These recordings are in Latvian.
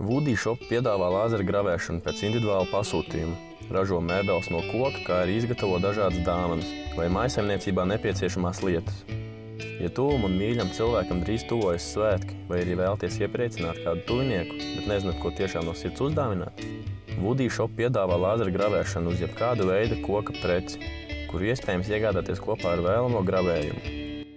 Woody Shop piedāvā lāzera gravēšanu pēc individuāla pasūtījuma, ražo mēbeles no koka, kā arī izgatavo dažādas dāvanas vai mājsaimniecībā nepieciešamās lietas. Ja tuvam un mīļam cilvēkam drīz tuvojas svētki, vai arī vēlties iepriecināt kādu tuvinieku, bet nezināt, ko tiešām no sirds uzdāvināt, Woody Shop piedāvā lāzera gravēšanu uz jebkādu veidu koka preci, kuru iespējams iegādāties kopā ar vēlamo gravējumu.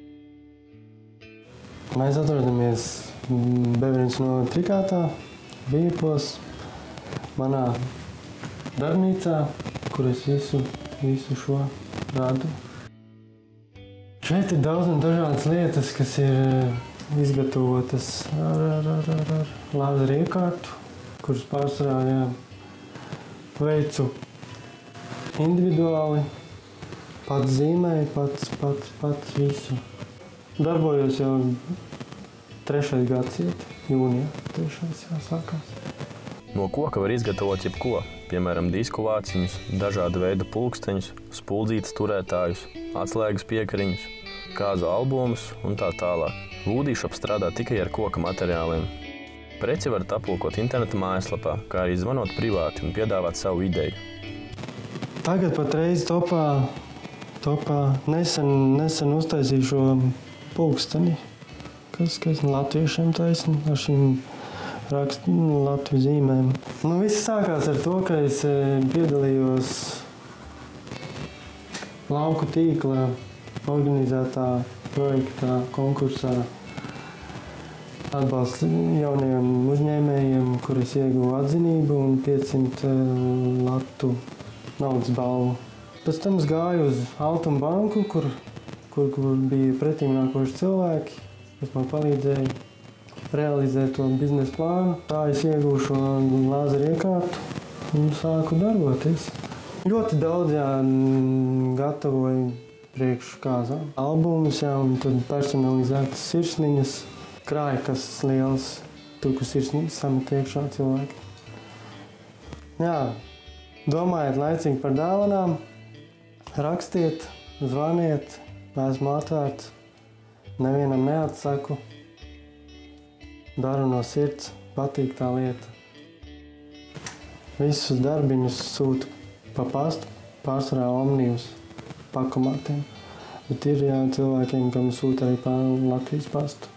Mēs atrodamies Beveriņas no Trikātā, Vīpos, manā darbnīcā, kur es visu šo radu. Šeit ir daudz un dažādas lietas, kas ir izgatavotas ar lāzera iekārtu, kuras pārsvarā veicu individuāli, pats zīmēju, pats visu. Darbojos jau 3. gads iet, jūnijā, 3. jāsākās. No koka var izgatavot jebko, piemēram, disku vāciņus, dažāda veida pulksteņus, spuldzītes turētājus, atslēgas piekariņus, kāzu albumus un tā tālāk. Woody Shop strādā tikai ar koka materiāliem. Preci varat aplūkot interneta mājaslapā, kā arī zvanot privāti un piedāvāt savu ideju. Tagad patreiz topā nesen uztaisīju šo pulksteni, kas latviešiem taisni ar šīm rakstu Latviju zīmēm. Viss sākās ar to, ka es piedalījos lauku tīkla organizētā projektā, konkursā atbalsts jaunajiem uzņēmējiem, kur es ieguvu atzinību un 500 latu naudas balvu. Pēc tam es gāju uz Altuma banku, kur bija pretīmnākoši cilvēki, kas man palīdzēja realizēt to biznesa plānu. Tā es ieguvu šo lāzera iekārtu un sāku darboties. Ļoti daudz gatavoju priekš kāzām. Albumus un tad personalizētas sirsniņas, krājkastes liels, tur, kur sirsniņas samet iekšā cilvēki. Domājiet laicīgi par dāvanām, rakstiet, zvaniet, esmu atvērts, nevienam neatsaku. Daru no sirds, patīk tā lieta. Visus darbiņus sūtu pa pastu, pārsvarā Omnijus pakomātiem. Bet ir cilvēkiem, kam sūta arī pa Latvijas pastu.